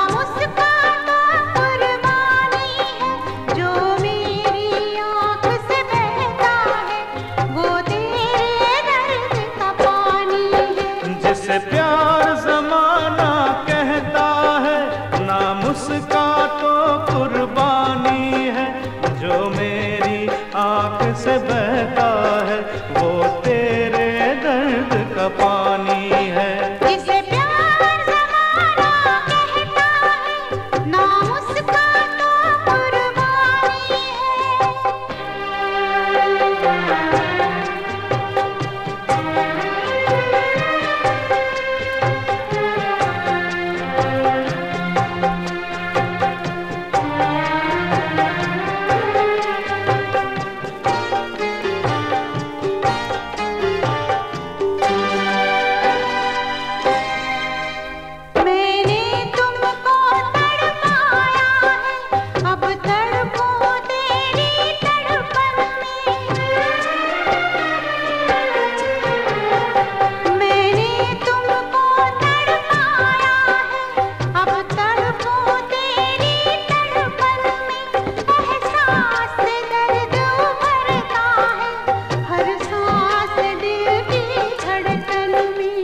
उसका तो कुर्बानी है, जो मेरी आँख से बहता है वो तेरे दर्द का पानी है। जिसे प्यार जमाना कहता है, नाम उसका तो कुर्बानी है, जो मेरी आँख से बहता है वो तेरे दर्द का पानी है। जिसे प्यार जमाना कहता है, नाम उसका तो कुर्बानी मैंने तुमको तड़पाया है, अब तड़पो तेरी तड़पन में। मैंने तुमको तड़पाया है, अब तड़पो तेरी तड़पन में। एहसास दर्द उभरता है हर सांस दिल की धड़कन में।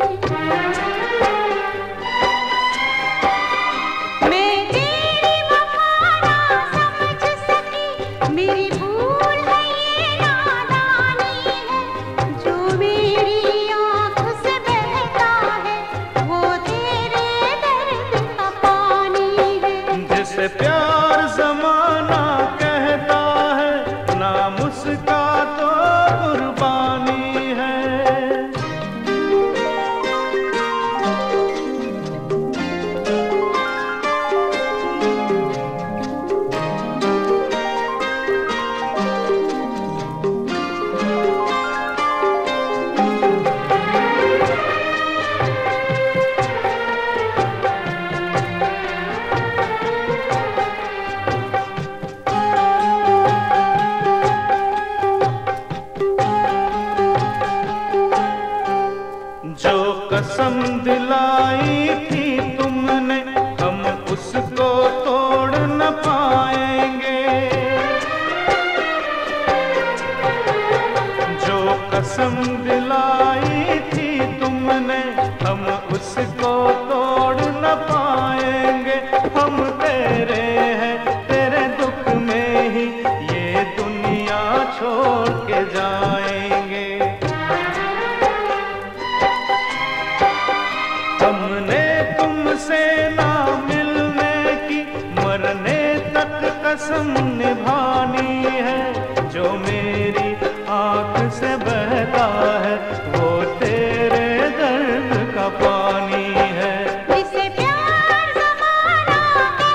मैं तेरी वफा ना समझ सकी, मेरी भूल है ये नादानी है, जो मेरी आँख से बहता है वो तेरे दर्द का पानी है। जिसे प्यार जमाना कहता है, नाम उसका तो कुर्बानी है। जो कसम दिलाई थी तुमने, हम उसको तोड़ न पाएंगे। जो कसम दिलाई थी तुमने, हम उसको तोड़ न पाएंगे। हम तेरे हैं, तेरे दुख में ही ये दुनिया छोड़ के जाएंगे। हमने तुमसे ना मिलने की मरने तक कसम निभानी है, जो मेरी आँख से बहता है वो तेरे दर्द का पानी है। जिसे प्यार जमाना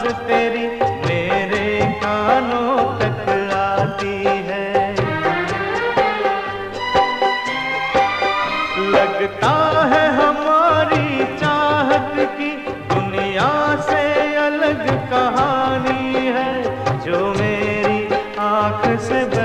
तेरी मेरे कानों तक आती है। लगता है हमारी चाहत की दुनिया से अलग कहानी है, जो मेरी आँख से